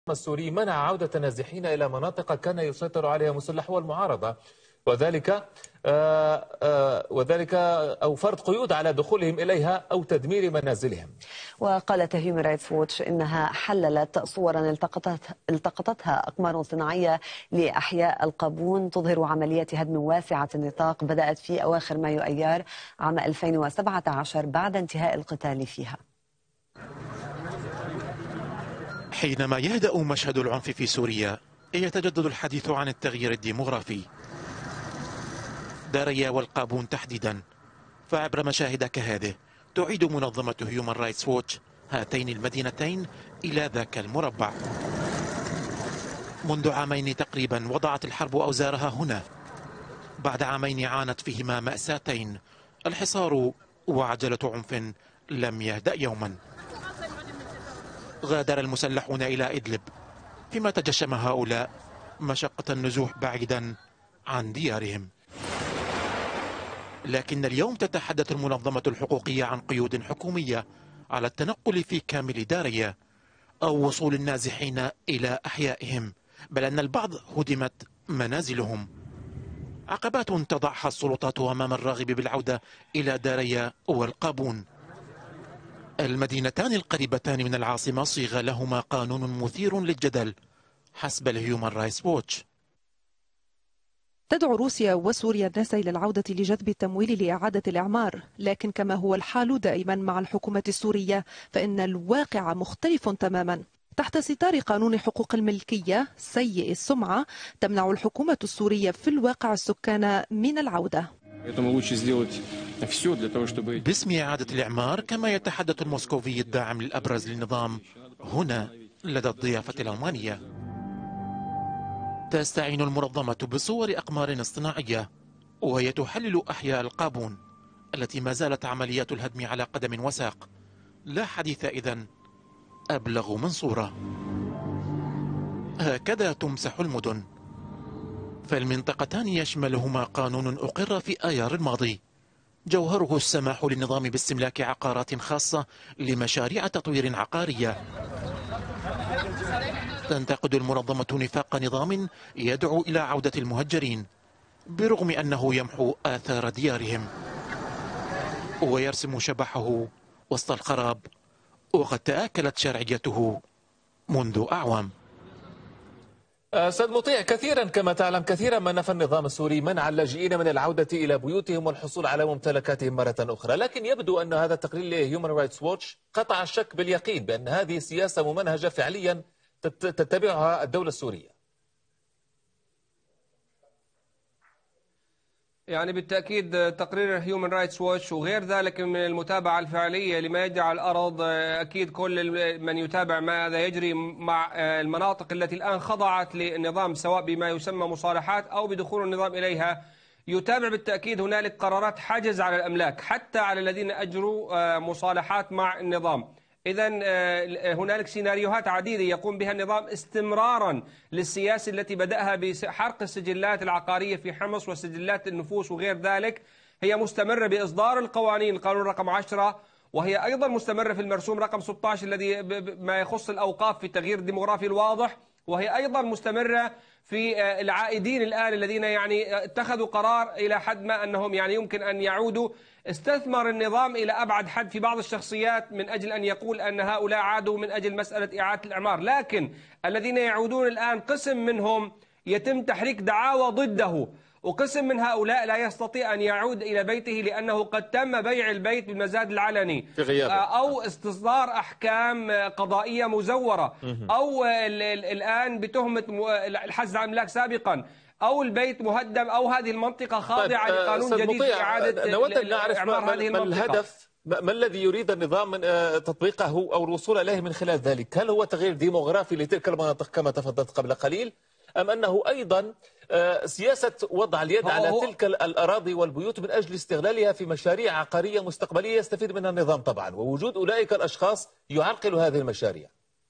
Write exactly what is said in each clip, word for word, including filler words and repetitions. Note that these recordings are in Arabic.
السوري منع عودة النازحين إلى مناطق كان يسيطر عليها مسلحو المعارضة، وذلك آه آه وذلك أو فرض قيود على دخولهم إليها أو تدمير منازلهم. وقالت هيومن رايتس ووتش إنها حللت صورا التقطت التقطتها أقمار صناعية لأحياء القابون تظهر عمليات هدم واسعة النطاق بدأت في أواخر مايو أيار عام ألفين وسبعة عشر بعد انتهاء القتال فيها. حينما يهدأ مشهد العنف في سوريا يتجدد الحديث عن التغيير الديمغرافي. داريا والقابون تحديدا، فعبر مشاهد كهذه تعيد منظمة هيومن رايتس ووتش هاتين المدينتين إلى ذاك المربع. منذ عامين تقريبا وضعت الحرب أوزارها هنا، بعد عامين عانت فيهما مأساتين: الحصار وعجلة عنف لم يهدأ يوما. غادر المسلحون إلى إدلب، فيما تجشم هؤلاء مشقة النزوح بعيدا عن ديارهم. لكن اليوم تتحدث المنظمة الحقوقية عن قيود حكومية على التنقل في كامل داريا أو وصول النازحين إلى أحيائهم، بل أن البعض هدمت منازلهم. عقبات تضعها السلطات أمام الراغب بالعودة إلى داريا والقابون. المدينتان القريبتان من العاصمة صيغ لهما قانون مثير للجدل حسب الهيومن رايتس ووتش. تدعو روسيا وسوريا الناس إلى العودة لجذب التمويل لإعادة الإعمار، لكن كما هو الحال دائما مع الحكومة السورية فإن الواقع مختلف تماما. تحت ستار قانون حقوق الملكية سيء السمعة تمنع الحكومة السورية في الواقع السكان من العودة. باسم إعادة الإعمار، كما يتحدث الموسكوفي الداعم للأبرز للنظام هنا لدى الضيافة الألمانية. تستعين المنظمة بصور أقمار اصطناعية وهي تحلل أحياء القابون التي ما زالت عمليات الهدم على قدم وساق. لا حديث إذن أبلغ من صورة. هكذا تمسح المدن، فالمنطقتان يشملهما قانون أقر في آيار الماضي جوهره السماح للنظام باستملاك عقارات خاصة لمشاريع تطوير عقارية. تنتقد المنظمة نفاق نظام يدعو إلى عودة المهجرين برغم أنه يمحو آثار ديارهم ويرسم شبحه وسط الخراب، وقد تآكلت شرعيته منذ أعوام. أستاذ مطيع، كثيرا كما تعلم كثيرا ما نفى النظام السوري منع اللاجئين من العودة إلى بيوتهم والحصول على ممتلكاتهم مرة أخرى، لكن يبدو أن هذا التقرير لهيومن رايتس ووتش قطع الشك باليقين بأن هذه سياسة ممنهجة فعليا تتبعها الدولة السورية. يعني بالتأكيد تقرير هيومن رايتس ووتش وغير ذلك من المتابعة الفعلية لما يجري على الأرض، أكيد كل من يتابع ماذا يجري مع المناطق التي الآن خضعت للنظام سواء بما يسمى مصالحات أو بدخول النظام إليها، يتابع بالتأكيد هنالك قرارات حجز على الأملاك حتى على الذين أجروا مصالحات مع النظام. إذا هنالك سيناريوهات عديدة يقوم بها النظام استمرارا للسياسة التي بدأها بحرق السجلات العقارية في حمص وسجلات النفوس وغير ذلك. هي مستمرة بإصدار القوانين، القانون رقم عشرة، وهي أيضا مستمرة في المرسوم رقم ستة عشر الذي ما يخص الأوقاف في التغيير الديمغرافي الواضح، وهي أيضا مستمرة في العائدين الآن الذين يعني اتخذوا قرار إلى حد ما أنهم يعني يمكن أن يعودوا. استثمر النظام إلى أبعد حد في بعض الشخصيات من أجل أن يقول أن هؤلاء عادوا من أجل مسألة إعادة الإعمار، لكن الذين يعودون الآن قسم منهم يتم تحريك دعاوى ضده، وقسم من هؤلاء لا يستطيع أن يعود إلى بيته لأنه قد تم بيع البيت بالمزاد العلني أو استصدار أحكام قضائية مزورة أو الآن بتهمة الحجز على الأملاك سابقا أو البيت مهدم أو هذه المنطقة خاضعة طيب لقانون جديد في إعادة نود أن نعرف ما, ما, ما الهدف، ما الذي يريد النظام من تطبيقه أو الوصول إليه من خلال ذلك؟ هل هو تغيير ديموغرافي لتلك المناطق كما تفضلت قبل قليل، أم أنه أيضا سياسة وضع اليد على تلك الأراضي والبيوت من أجل استغلالها في مشاريع عقارية مستقبلية يستفيد منها النظام طبعا، ووجود أولئك الأشخاص يعرقل هذه المشاريع؟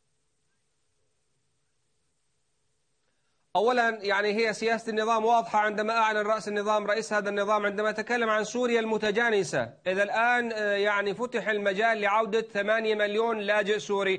أولا يعني هي سياسة النظام واضحة عندما أعلن رأس النظام رئيس هذا النظام عندما تكلم عن سوريا المتجانسة. إذا الآن يعني فتح المجال لعودة ثمانية مليون لاجئ سوري،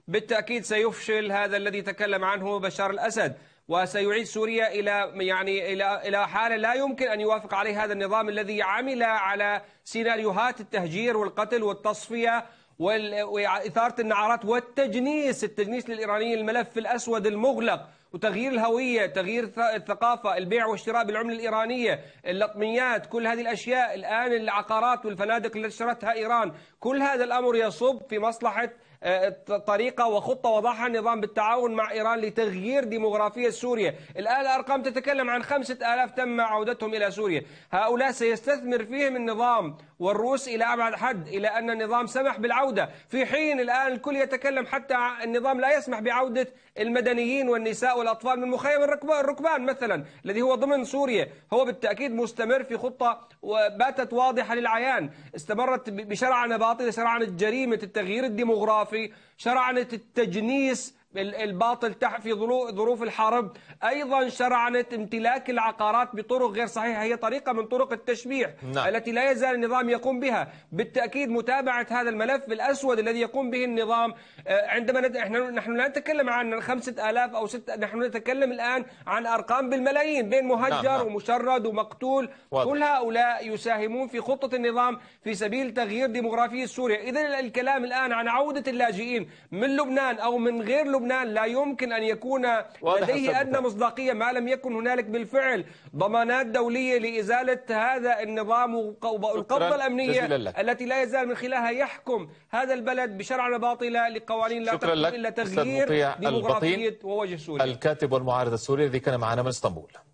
بالتأكيد سيفشل هذا الذي تكلم عنه بشار الأسد، وسيعيد سوريا إلى يعني إلى إلى حالة لا يمكن أن يوافق عليه هذا النظام الذي عمل على سيناريوهات التهجير والقتل والتصفية وإثارة النعرات والتجنيس، التجنيس للإيرانيين، الملف الأسود المغلق وتغيير الهوية، تغيير الثقافة، البيع والشراء بالعملة الإيرانية، اللطميات، كل هذه الأشياء، الآن العقارات والفنادق التي اشترتها إيران، كل هذا الأمر يصب في مصلحة طريقة وخطة وضعها النظام بالتعاون مع إيران لتغيير ديموغرافية سوريا. الآن الأرقام تتكلم عن خمسة آلاف تم عودتهم إلى سوريا. هؤلاء سيستثمر فيهم النظام والروس إلى أبعد حد، إلى أن النظام سمح بالعودة، في حين الآن الكل يتكلم حتى النظام لا يسمح بعودة المدنيين والنساء والأطفال من مخيم الركبان مثلا الذي هو ضمن سوريا. هو بالتأكيد مستمر في خطة باتت واضحة للعيان، استمرت بشرعنة باطلة، شرعنة جريمة التغيير الديموغرافي، شرعنة التجنيس الباطل تحت في ظروف الحرب، أيضا شرعنة امتلاك العقارات بطرق غير صحيحة، هي طريقة من طرق التشبيح نعم. التي لا يزال النظام يقوم بها. بالتأكيد متابعة هذا الملف الأسود الذي يقوم به النظام، عندما نحن لا نتكلم عن خمسة آلاف أو ستة، نحن نتكلم الآن عن أرقام بالملايين بين مهجر نعم. ومشرد ومقتول واضح. كل هؤلاء يساهمون في خطة النظام في سبيل تغيير ديموغرافية سوريا. إذن الكلام الآن عن عودة اللاجئين من لبنان أو من غير لبنان لا يمكن أن يكون لديه أدنى مصداقية ما لم يكن هنالك بالفعل ضمانات دولية لإزالة هذا النظام والقبضة الأمنية التي لا يزال من خلالها يحكم هذا البلد بشرعنة باطلة لقوانين لا تقبل إلا تغيير ديموغرافية ووجه سوريا. الكاتب والمعارض السوري الذي كان معنا من اسطنبول.